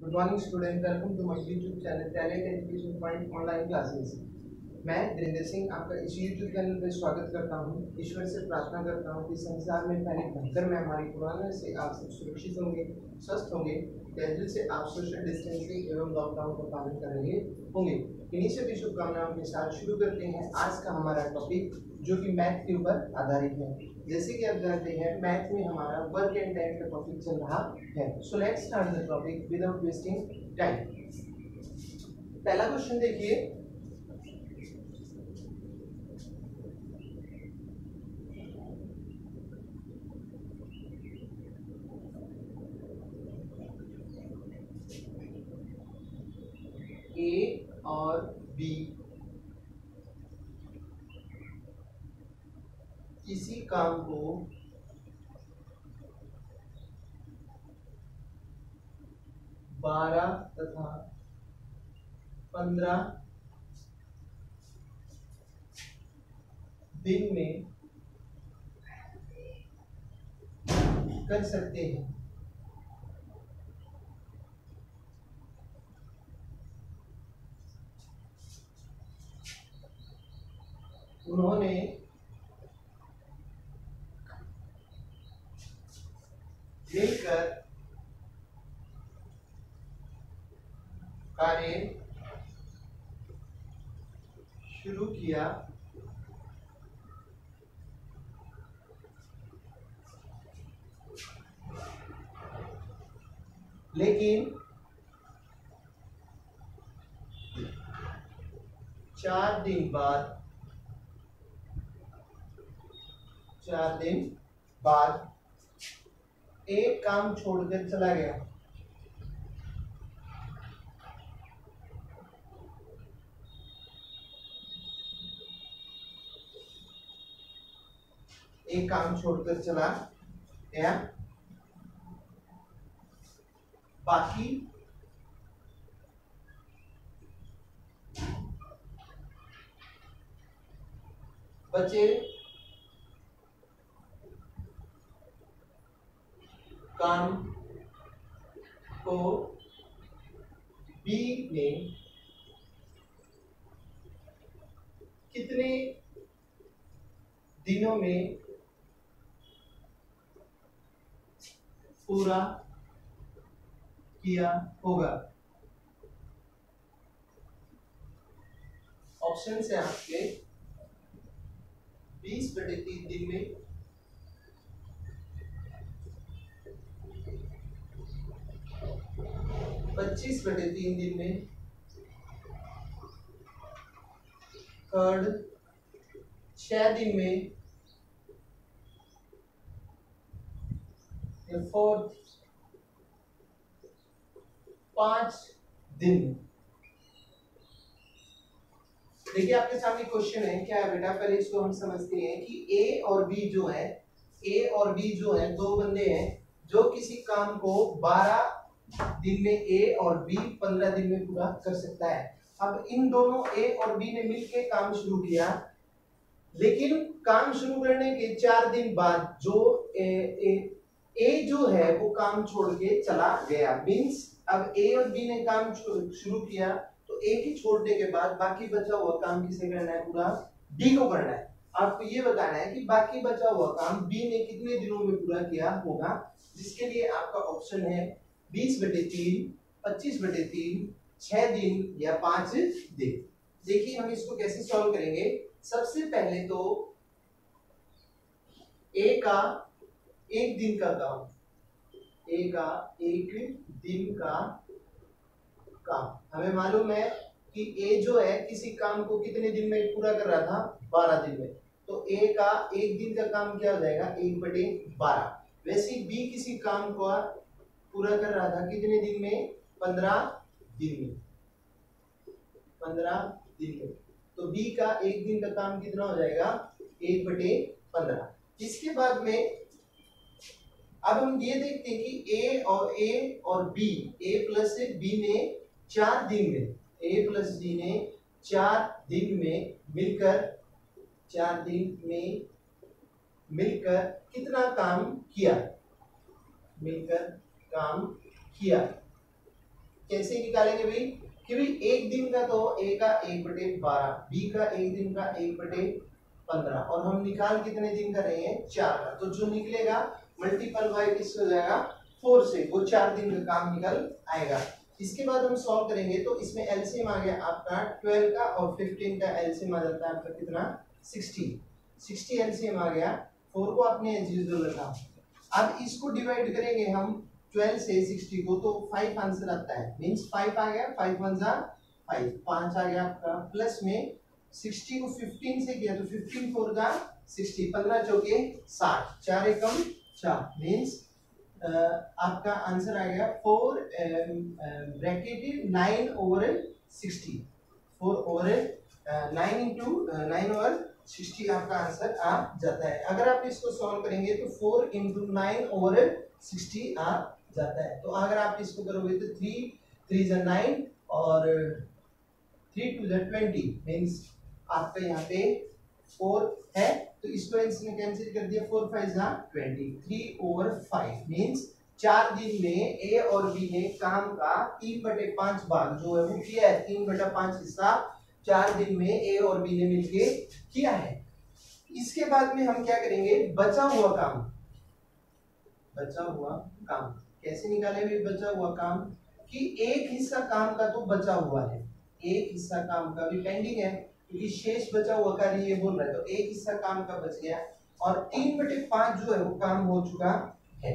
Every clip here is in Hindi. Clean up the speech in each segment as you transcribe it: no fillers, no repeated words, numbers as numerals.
Good morning student, welcome to my YouTube channel Talent Education Point online classes. मैं धीरेन्द्र सिंह आपका इस यूट्यूब चैनल पर स्वागत करता हूं। ईश्वर से प्रार्थना करता हूं कि संसार में फैली भयंकर महामारी कोरोना से आप सब सुरक्षित होंगे, स्वस्थ होंगे, तेजी से आप सोशल डिस्टेंसिंग एवं लॉकडाउन का पालन कर रहे होंगे। इन्हीं सभी शुभकामनाओं के साथ शुरू करते हैं आज का हमारा टॉपिक, जो कि मैथ के ऊपर आधारित है। जैसे कि आप जानते हैं, मैथ में हमारा वर्क एंड टाइम का टॉपिक चल रहा है। So let's start the topic without wasting time. पहला क्वेश्चन देखिए, ए और बी किसी काम को 12 तथा 15 दिन में कर सकते हैं। उन्होंने मिलकर कार्य शुरू किया, लेकिन 4 दिन बाद एक काम छोड़कर चला गया। एक काम छोड़कर चला गया, बाकी बचे काम को बी ने कितने दिनों में पूरा किया होगा। ऑप्शन है आपके 20/3 दिन में, 25/3 दिन में, थर्ड 6 दिन में, फोर्थ 5 दिन में। देखिए आपके सामने क्वेश्चन है, क्या है बेटा, पहले इसको हम समझते हैं कि ए और बी जो है दो बंदे हैं जो किसी काम को 12 दिन में ए और बी 15 दिन में पूरा कर सकता है। अब इन दोनों ए और बी ने मिलकर काम शुरू किया, लेकिन काम शुरू करने के 4 दिन बाद जो ए जो है वो काम छोड़ के चला गया। मींस अब ए और बी ने काम शुरू किया, तो ए की छोड़ने के बाद बाकी बचा हुआ काम किसे करना है, पूरा डी को करना है। आपको ये बताना है कि बाकी बचा हुआ काम बी ने कितने दिनों में पूरा किया होगा, जिसके लिए आपका ऑप्शन है 20/3, 25/3, 6 दिन या 5 दिन। देखिए हम इसको कैसे सॉल्व करेंगे। सबसे पहले तो ए का 1 दिन का काम, ए का 1 दिन का काम, हमें मालूम है कि ए जो है किसी काम को कितने दिन में पूरा कर रहा था, 12 दिन में। तो ए का 1 दिन का काम क्या हो जाएगा, 1/12। वैसे बी किसी काम को पूरा कर रहा था कितने दिन में, 15 दिन में, 15 दिन में। तो बी का 1 दिन का काम कितना हो जाएगा, 1/15। इसके बाद में अब हम ये देखते हैं कि ए और बी, ए प्लस बी ने 4 दिन में, ए प्लस बी ने 4 दिन में मिलकर कितना काम किया, कैसे निकालेंगे भाई कि भाई एक दिन का तो ए का 1/12, बी का एक दिन का 1/15, और हम निकाल कितने दिन का रहे हैं 4 का, तो जो निकलेगा मल्टीपल बाय किससे हो जाएगा 4 से, वो 4 दिन का काम निकल आएगा। इसके बाद हम सॉल्व करेंगे तो इसमें एलसीएम आ गया आपका 12 का और 15 का एलसीएम आ जाता है आपका कितना 60 एलसीएम आ गया। 4 को आपने एज यूजुअल रखा। अब इसको डिवाइड करेंगे हम 12 से 60 को, तो 5 आंसर आता है, मींस 5 आ गया, 5 1 जा 5, 5 आ गया आपका, प्लस में 60 को 15 से किया तो 15 4 जा 60, 15 चौके 60, 4 एकम 4, मींस आपका आंसर आ गया 4 ब्रैकेट 9/60, 4/9 इंटू 9/60 आपका आंसर आ जाता है। अगर आप इसको सॉल्व करेंगे तो 4 इंटू 9/60 आ जाता है। तो अगर आप इसको करोगे तो 3 3 जा 9 और 3 2 जा 20, मींस आपका यहाँ पे 4 है, तो इसको इसने कैंसिल कर दिया, 4 5 जा 20, 3/5, मींस 4 दिन में ए और बी ने काम का 3/5 भाग जो है वो किया है, 3/5 हिस्सा 4 दिन में ए और बी ने मिलके किया है। इसके बाद में हम क्या करेंगे, बचा हुआ काम कैसे निकालेंगे? बचा हुआ काम कि एक हिस्सा काम का तो बचा हुआ है, एक हिस्सा काम का भी पेंडिंग है क्योंकि शेष बचा हुआ कार्य ये बोल रहा है, तो एक हिस्सा काम का बच गया और 3/5 जो है वो काम हो चुका है,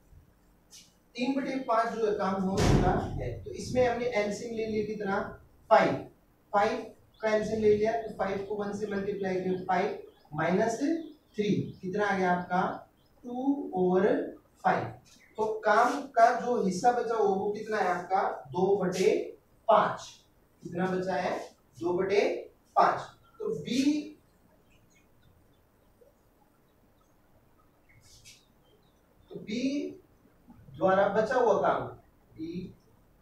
3/5 जो है काम हो चुका है। तो इसमें हमने एलसीएम ले लिया कितना 5 का एलसीएम ले लिया, तो 5 को 1 से मल्टीप्लाई किया 5 माइनस 3 कितना आ गया आपका 2/5। तो काम का जो हिस्सा बचा वो कितना है आपका 2/5, कितना बचा है 2/5। तो बी द्वारा बचा हुआ काम बी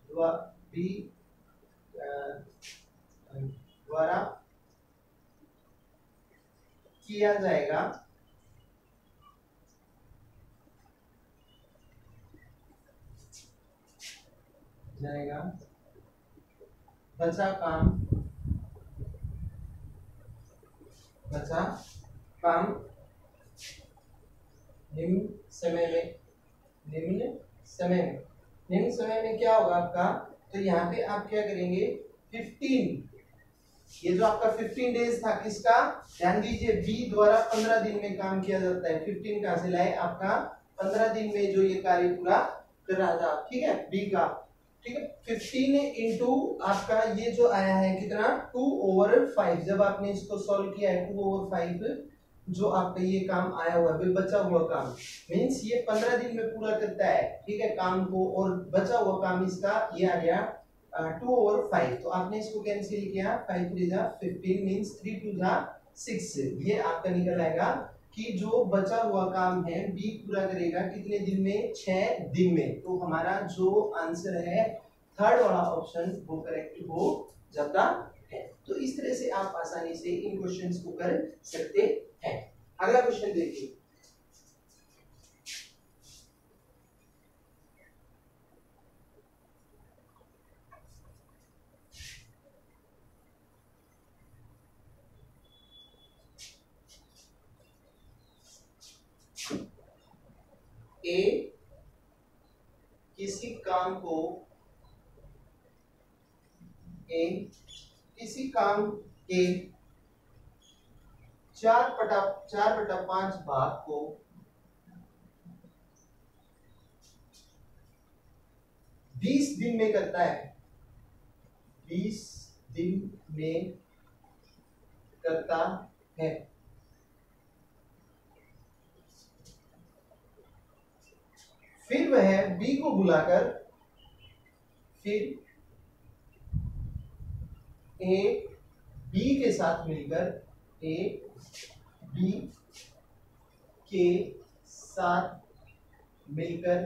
द्वारा किया जाएगा बचा काम निम्न समय में क्या होगा आपका, तो यहाँ पे आप क्या करेंगे 15, ये जो आपका 15 डेज था किसका, ध्यान दीजिए बी द्वारा 15 दिन में काम किया जाता है, 15 कहां से लाए आपका 15 दिन में जो ये कार्य पूरा कर रहा था, ठीक है बी का, ठीक है 15 इंटू आपका ये जो आया है कितना 2/5, जब आपने इसको सॉल्व किया है 2/5 जो आपका ये काम आया हुआ है बचा हुआ काम, मींस ये 15 दिन में पूरा करता है, ठीक है काम को, और बचा हुआ काम इसका ये आ गया 2/5, तो आपने इसको कैंसिल किया 5 3 जा 15 मींस 3 2 जा 6, ये आपका निकल आएगा कि जो बचा हुआ काम है बी पूरा करेगा कितने दिन में 6 दिन में। तो हमारा जो आंसर है थर्ड वाला ऑप्शन वो करेक्ट हो जाता है। तो इस तरह से आप आसानी से इन क्वेश्चंस को कर सकते हैं। अगला क्वेश्चन देखिए, ए किसी काम के 4/5 भाग को 20 दिन में करता है, 20 दिन में करता है। फिर वह बी को बुलाकर फिर ए बी के साथ मिलकर ए बी के साथ मिलकर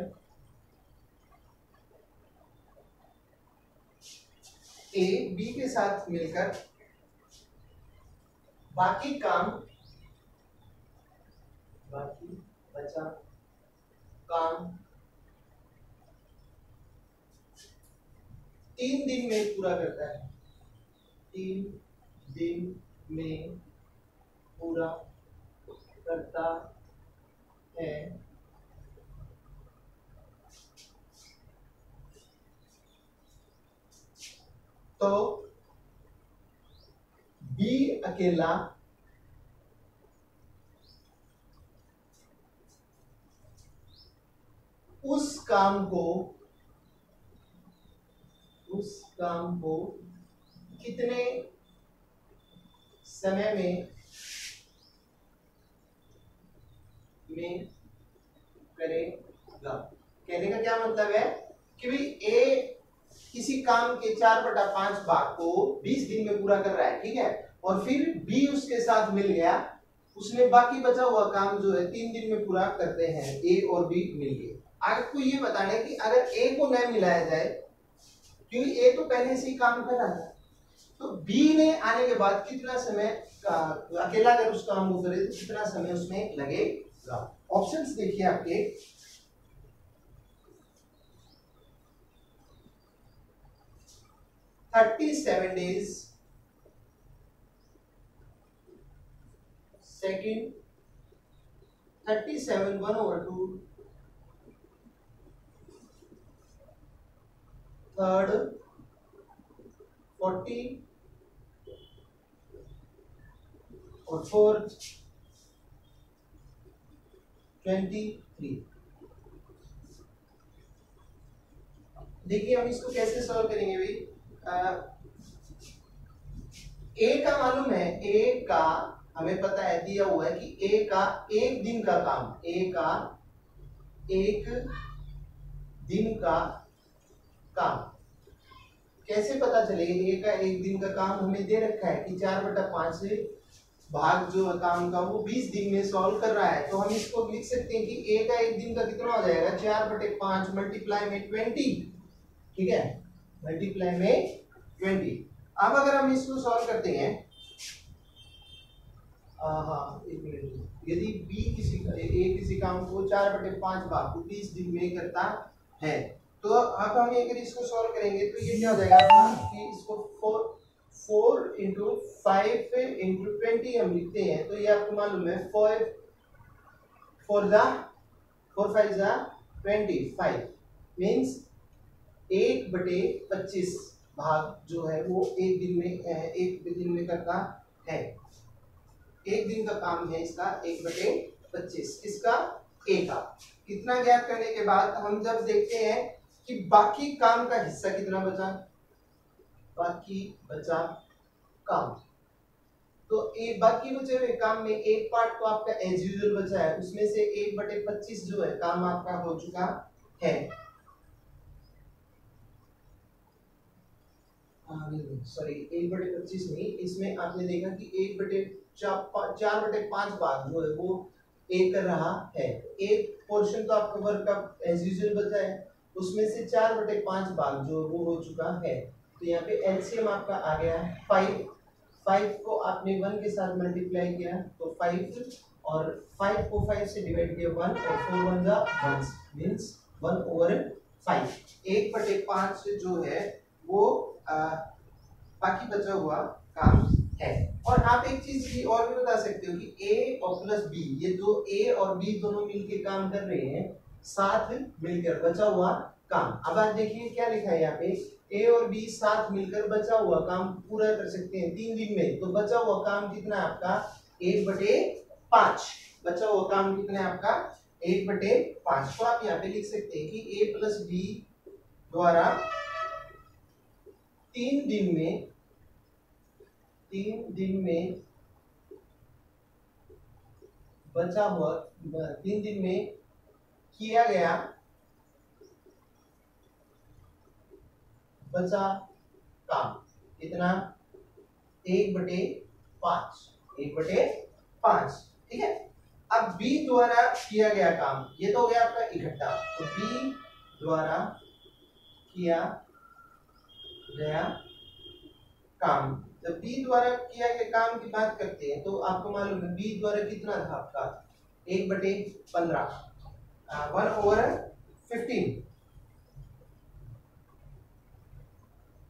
ए बी के साथ मिलकर बाकी बचा काम 3 दिन में पूरा करता है, 3 दिन में पूरा करता है, तो बी अकेला उस काम को कितने समय में करेगा। कहने का क्या मतलब है कि भाई ए किसी काम के 4/5 भाग को 20 दिन में पूरा कर रहा है, ठीक है, और फिर बी उसके साथ मिल गया, उसने बाकी बचा हुआ काम जो है 3 दिन में पूरा करते हैं ए और बी मिलके। आपको ये बताना है कि अगर ए को न मिलाया जाए, क्योंकि ए तो पहले से ही काम कर रहा था, तो बी ने आने के बाद कितना समय अकेला अगर उस काम को करे तो कितना समय उसमें लगेगा। ऑप्शंस देखिए आपके, $37 days, second 37 1/2, थर्ड 40 और फोर्थ 23। देखिए हम इसको कैसे सॉल्व करेंगे भाई। ए का मालूम है, ए का हमें पता है, दिया हुआ है कि ए का एक दिन का काम, ए का एक दिन का काम कैसे पता चलेगा। ए का एक दिन का काम हमें दे रखा है कि 4/5 भाग जो है काम का वो 20 दिन में सॉल्व कर रहा है, तो हम इसको लिख सकते हैं कि ए का एक दिन का कितना हो जाएगा, 4/5 मल्टीप्लाई में 20, ठीक है, मल्टीप्लाई में 20। अब अगर हम इसको सॉल्व करते हैं, हाँ एक मिनट, यदि बी किसी काम को 4/5 भाग को 20 दिन में करता है, तो अब हम अगर इसको सॉल्व करेंगे तो ये क्या हो जाएगा कि इसको 4 × 5 × 20 हम लिखते हैं, तो ये आपको मालूम है 4 5 25 मीन्स 1/25 भाग जो है वो एक दिन में करता है। एक दिन का काम है इसका 1/25, इसका ए का। इतना ज्ञात करने के बाद हम जब देखते हैं कि बाकी काम का हिस्सा कितना बचा, बाकी बचा काम, तो एक बाकी बचे हुए काम में एक पार्ट तो आपका एज यूजुअल बचा है, उसमें से 1/25 जो है काम आपका हो चुका है। सॉरी 1/25 नहीं, इसमें आपने देखा कि 4/5 भाग जो है वो ए कर रहा है, एक पोर्शन तो आपका वर्क का एज यूजुअल बचा है, उसमें से 4/5 भाग जो वो हो चुका है। तो यहाँ पे एलसीएम आपका आ गया 5 को आपने 1 के साथ मल्टीप्लाई किया तो 5, और 5 को 5 से डिवाइड किया 1, और 4 1 जा 1 मींस 1/5। 1/5 जो है वो बाकी बचा हुआ काम है। और आप एक चीज भी और भी बता सकते हो कि ए और प्लस बी, ये जो ए और बी दोनों मिलके काम कर रहे हैं, साथ मिलकर बचा हुआ काम। अब आप देखिए क्या लिखा है यहाँ पे, ए और बी साथ मिलकर बचा हुआ काम पूरा कर सकते हैं 3 दिन में, तो बचा हुआ काम कितना है आपका 1/5। बचा हुआ काम कितना है आपका 1/5। तो आप यहाँ पे लिख सकते हैं कि ए प्लस बी द्वारा 3 दिन में बचा हुआ 3 दिन में किया गया बचा काम कितना 1/5, 1/5, ठीक है। अब बी द्वारा किया गया काम, ये तो हो गया आपका इकट्ठा, तो बी द्वारा किया गया काम, जब बी द्वारा किया गया काम की बात करते हैं तो आपको मालूम है बी द्वारा कितना था आपका 1/15, 1/15,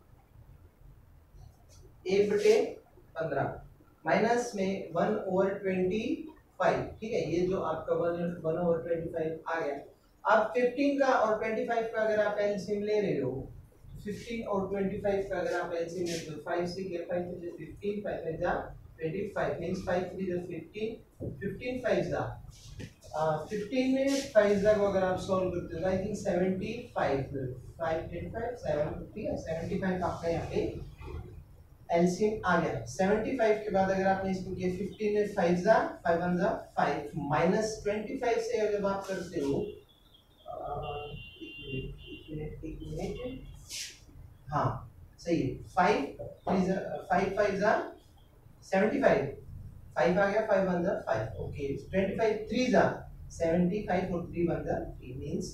1/15 माइनस में 1/25, ठीक है, ये जो आपका 1/25 आ गया। अब 15 का और 25 का अगर आप एलसीएम ले रहे हो, 15 और 25 का अगर आप एलसीएम लेते हो, 5 से 5 से 15, 5 5 जा 25 मींस 5 3 जा 15, 15 5 जा 15 में 5 जा को अगर आप सॉल्व करते हो, आई थिंक 75 5 25 750 है, 75 आपका यहाँ पे एलसीएम आ गया। 75 के बाद अगर आपने इसको किया 15 में 5 जा 5 1 जा 5 माइनस 25 से अगर बात करते हो, एक मिनट, हाँ सही है, 5 5 जा 75, 5 आ गया, 5 1 जा 5, ओके, 25 3 जा 75 और 3 1 जा 3 मींस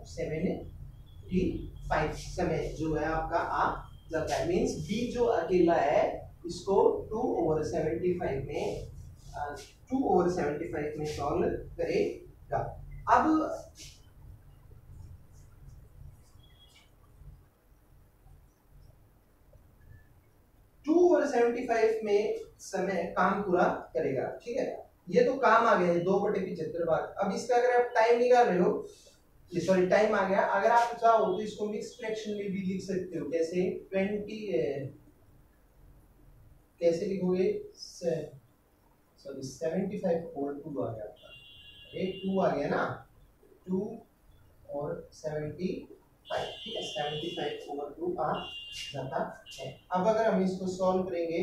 275 समय जो है आपका आ जाता है। मींस बी जो अकेला है इसको 2/75 में 2/75 में सॉल्व करेगा। अब टू और 75 में समय काम पूरा करेगा, ठीक है, ये तो काम आ गया है 2/75 बार। अब इसका अगर आप टाइम निकाल रहे हो, ये सॉरी टाइम आ गया, अगर आप चाहो तो इसको मिक्स फ्रैक्शन में भी लिख सकते हो। कैसे 20 कैसे लिखोगे, सॉरी 75/2 आ गया आपका, एक 2 आ गया ना, 2 और 75, ठीक है, 75/2 आ जाता है। अब अगर हम इसको सॉल्व करेंगे,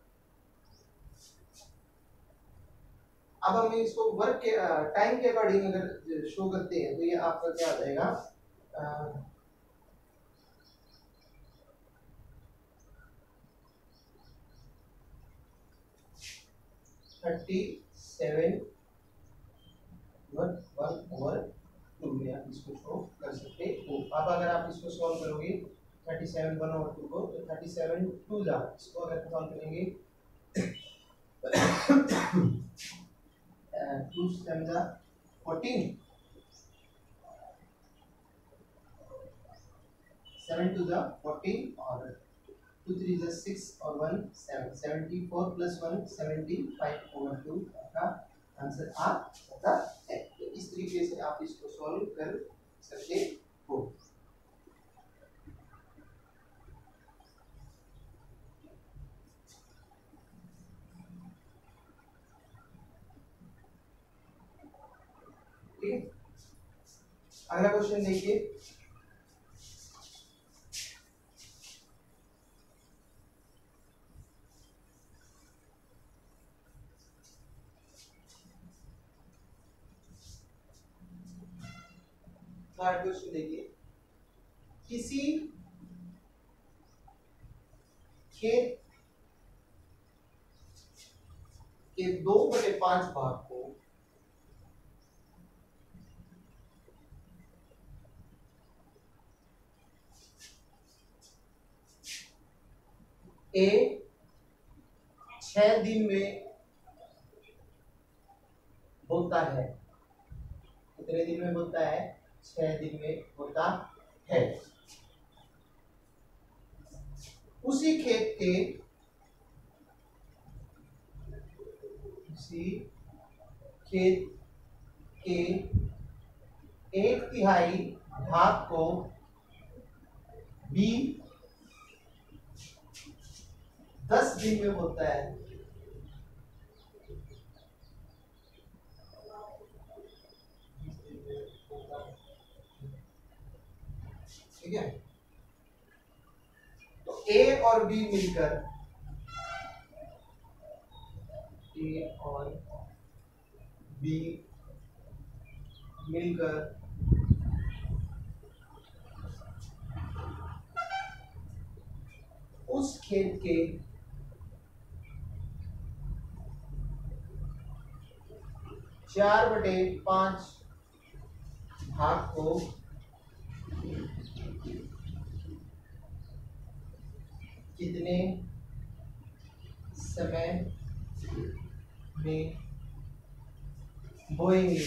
अब हम इसको वर्क के टाइम के अकॉर्डिंग अगर शो करते हैं तो ये आपका क्या आ जाएगा, 37/1/2 में आप इसको शो कर सकते हो। अब अगर आप इसको सॉल्व करोगे 37/1/2 को, तो 37 2 जा, इसको अगर सॉल्व करेंगे 2 7 जा 14, 7 2 जा 14 और 2 3 जा 6 और 1 7, 74 + 1 75/2 का आंसर आ जाता है। तो इस तरीके से आप इसको सॉल्व कर सकते हो। ठीक है, अगला क्वेश्चन देखिए, थर्ड क्वेश्चन देखिए, किसी खेत के 2/5 भाग को ए 6 दिन में बोता है, कितने दिन में बोता है, 6 दिन में बोता है। उसी खेत के एक तिहाई भाग को बी 10 दिन में होता है। ठीक है, तो ए और बी मिलकर उस खेत के 4/5 भाग को कितने समय में बोएंगे।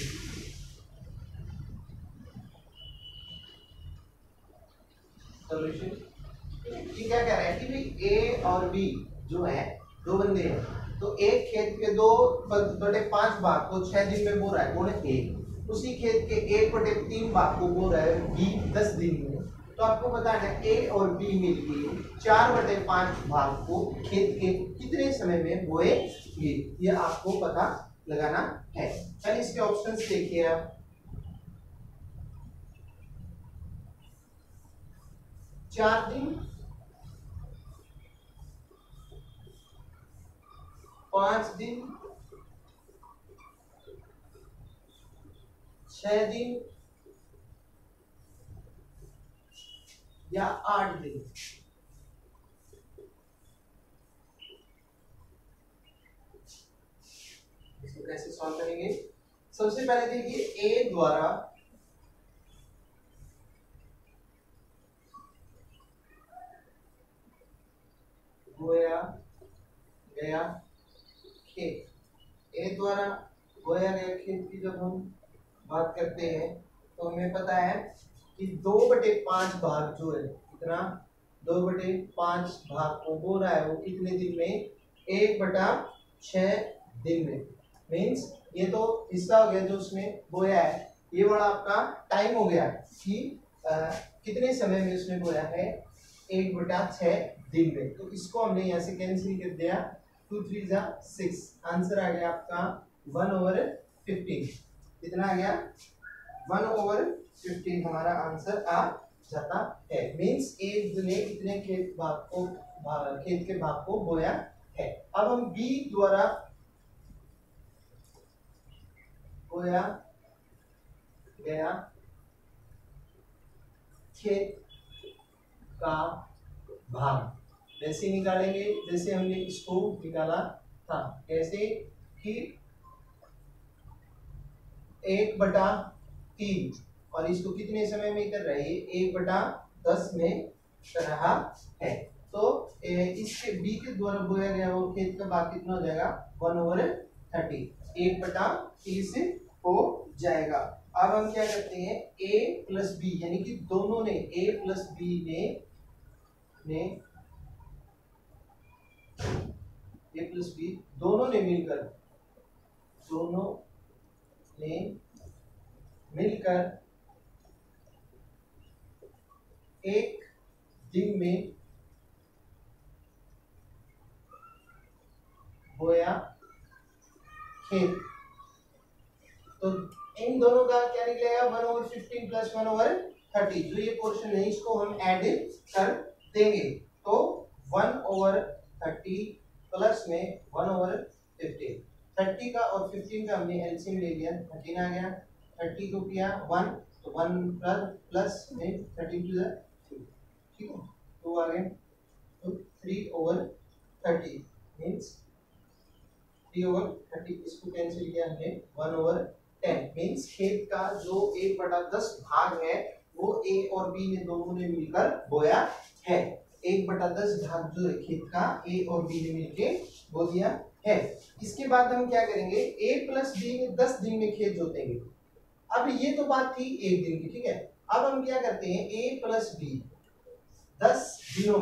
सॉल्यूशन, ये क्या कह रहा है कि भाई ए और बी जो है, दो बंदे हैं, तो एक खेत के 2/5 भाग को 6 दिन में बो रहा है कौन है? ए। उसी खेत के 1/3 भाग को बो रहा है बी 10 दिन में। तो आपको बताना है ए और बी मिलके 4/5 भाग को खेत के कितने समय में बोएंगे, ये आपको पता लगाना है। चलिए इसके ऑप्शंस देखिए आप। 4 दिन, 5 दिन, 6 दिन या 8 दिन। इसको कैसे सॉल्व करेंगे? सबसे पहले देखिए ए द्वारा बोया गया खेत, ए द्वारा बोया गया खेत की जब हम बात करते हैं तो हमें पता है कि 2/5 भाग जो है, कितना? 2/5 भाग को बो रहा है वो कितने दिन में? 1/6 दिन में। मीन्स ये तो हिस्सा हो गया जो उसने बोया है, ये वाला आपका टाइम हो गया कि कितने समय में उसने बोया है? 1/6 दिन में। तो इसको हमने यहाँ से कैंसिल कर दिया, 2 3 6, आंसर आ गया आपका 1/15। कितना आ गया? 1/15 हमारा आंसर आ जाता है। मीन्स एक ने इतने खेत के भाग को बोया है। अब हम बी द्वारा बोया गया खेत का भाग वैसे निकालेंगे जैसे हमने इसको निकाला था। कैसे कि 1/3, और इसको कितने समय में कर रहे हैं? 1/10 में कर रहा है। तो इसके बी के द्वारा बोया गया वो खेत का भाग कितना हो जाएगा? 1/30, 1/30 हो जाएगा। अब हम क्या करते हैं? ए प्लस बी यानी कि दोनों ने, ए प्लस बी ने ए प्लस बी दोनों ने मिलकर एक दिन में बोया खेत। तो इन दोनों का क्या निकलेगा? 1/15 प्लस 1/30। जो ये पोर्शन है इसको हम ऐड कर देंगे, तो 1/30 प्लस में 1/15, 30 का और 15 का हमने एलसीएम ले लिया, 13 आ गया। 30 को किया 1, तो 1 प्लस में 13 टू 2, ठीक है, 2 आ गए, तो 3/30 मीन्स 3/30। इसको कैंसिल किया हमने 1/10 मीन्स खेत का जो 1/10 भाग है वो ए और बी ने दोनों ने मिलकर बोया है। 1/10 भाग जो है खेत का ए और बी ने मिलकर बो दिया है। इसके बाद हम क्या करेंगे? ए प्लस बी ने 10 दिन में खेत जोतेंगे। अब ये तो बात थी 1 दिन की, ठीक है। अब हम क्या करते हैं? ए प्लस बी 10 दिनों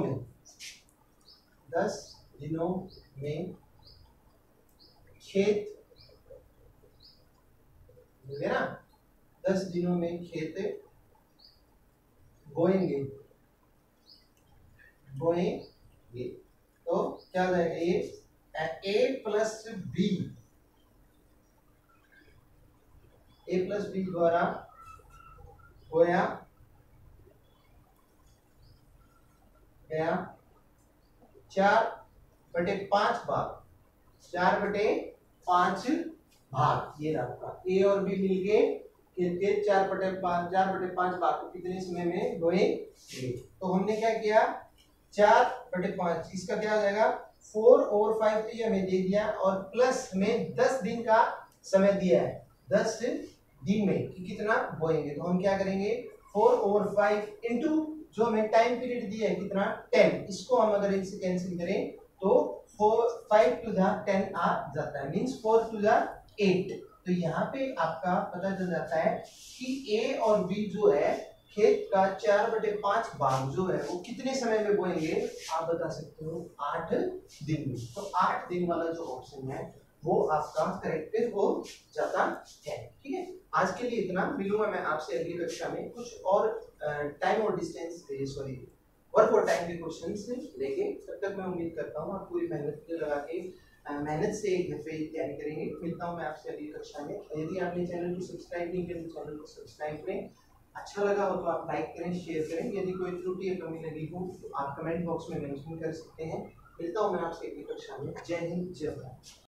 में खेत ना 10 दिनों में खेत बोएंगे। तो क्या हो जाएगा? ये ए प्लस बी द्वारा बोया गया 4/5 भाग, 4/5 भाग ये आपका ए और बी मिलके खेत के 4/5 भाग को कितने समय में बोएंगे। तो हमने क्या किया? 4/5, इसका क्या हो जाएगा? 4/5 तो ये हमें दे दिया और प्लस हमें 10 दिन का समय दिया है, 10 दिन में कि कितना बोएंगे। तो हम क्या करेंगे? 4/5 इंटू जो हमें टाइम पीरियड दिया है कितना? 10। इसको हम अगर इनसे कैंसिल करें तो 5 टू 10 आ जाता है, मीन्स 4 टू 8। तो यहाँ पे आपका पता चल जाता है कि ए और बी जो है खेत का 4/5 भाग जो है वो कितने समय में बोएंगे, आप बता सकते हो 8 दिन में। तो 8 दिन वाला जो ऑप्शन है वो आपका करेक्ट हो जाता है। ठीक है, आज के लिए इतना। मिलूंगा मैं आपसे अगली कक्षा में कुछ और टाइम और डिस्टेंस सॉरी वर्क और टाइम के क्वेश्चंस लेके। तब तक मैं उम्मीद करता हूँ आप पूरी मेहनत लगा के मेहनत से घर पे तैयारी करेंगे। मिलता हूँ मैं आपसे अगली कक्षा में। यदि आपने चैनल को सब्सक्राइब नहीं किया तो चैनल को सब्सक्राइब करें। अच्छा लगा हो तो आप लाइक करें, शेयर करें। यदि कोई त्रुटि या कमी लगी हो तो आप कमेंट बॉक्स में मेंशन कर सकते हैं। मिलता हूँ मैं आपसे अगली कक्षा में। जय हिंद, जय भारत।